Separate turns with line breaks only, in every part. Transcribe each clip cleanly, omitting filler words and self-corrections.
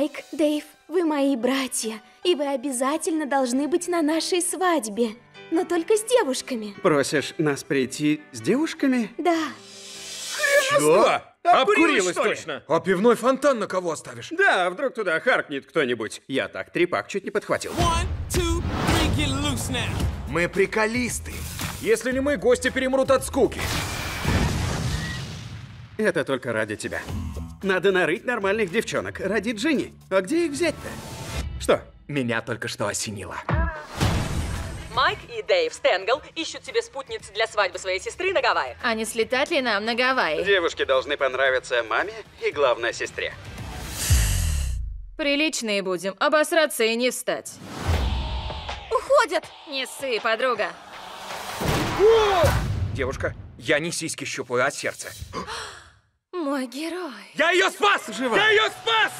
Майк, Дэйв, вы мои братья, и вы обязательно должны быть на нашей свадьбе. Но только с девушками.
Просишь нас прийти с девушками?
Да.
Чё?
Обкурилась
что ли?
точно.
А пивной фонтан на кого оставишь?
Да, вдруг туда харкнет кто-нибудь. Я так трепак чуть не подхватил.
Мы приколисты. Если не мы, гости перемрут от скуки.
Это только ради тебя. Надо нарыть нормальных девчонок. Ради Джинни. А где их взять-то? Что?
Меня только что осенило.
Майк и Дэйв Стэнгл ищут себе спутниц для свадьбы своей сестры на Гавайях.
А не слетать ли нам на Гавайи?
Девушки должны понравиться маме и, главное, сестре.
Приличные будем, обосраться и не встать.
Уходят!
Не ссы, подруга.
Девушка, я не сиськи щупаю, а сердце.
Мой герой.
Я ее спас!
Жива.
Я ее спас!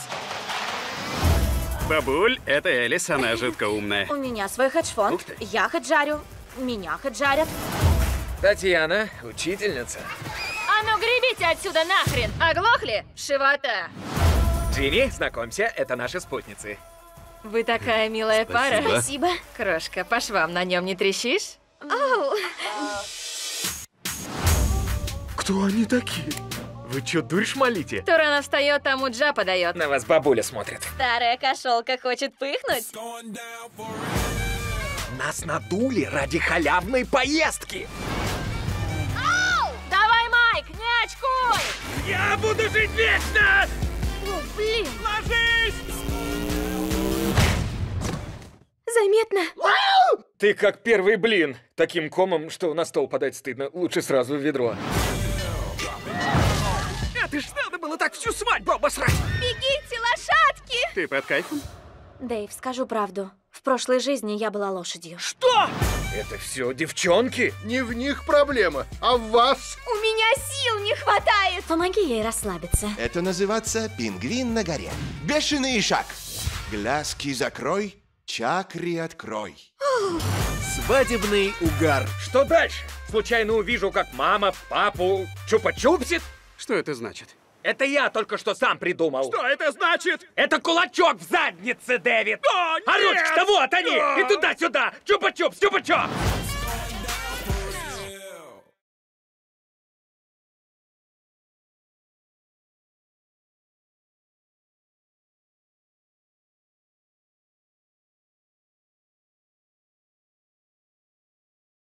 Бабуль, это Элис, она жутко умная.
У меня свой хедж-фонд.
Ух ты.
Я хеджарю. Меня хеджарят.
Татьяна, учительница.
А ну гребите отсюда нахрен! Оглохли? Шивота.
Джинни, знакомься, это наши спутницы.
Вы такая милая пара.
Спасибо.
Крошка, по швам на нем не трещишь?
Оу.
Кто они такие? Вы чё, дурь шмалите?
Кто рано встает, тому джа подает.
На вас бабуля смотрит.
Старая кошелка хочет пыхнуть.
Нас надули ради халявной поездки.
Давай, Майк, не очкуй!
Я буду жить вечно!
О, блин!
Ложись!
Заметно.
Ты как первый блин. Таким комом, что на стол подать стыдно. Лучше сразу в ведро.
Это ж надо было так всю свадьбу обосрать.
Бегите, лошадки!
Ты под кайфом?
Дэйв, скажу правду. В прошлой жизни я была лошадью.
Что? Это все девчонки?
Не в них проблема, а в вас.
У меня сил не хватает!
Помоги ей расслабиться.
Это называется пингвин на горе. Бешеный шаг. Глазки закрой, чакры открой.
Свадебный угар.
Что дальше? Случайно увижу, как мама, папу чупа-чупсит?
Что это значит?
Это я только что сам придумал.
Что это значит?
Это кулачок в заднице, Дэвид!
О,
А
нет!
ручки-то вот они! И туда-сюда! Чупа-чупс, чупа-чупс!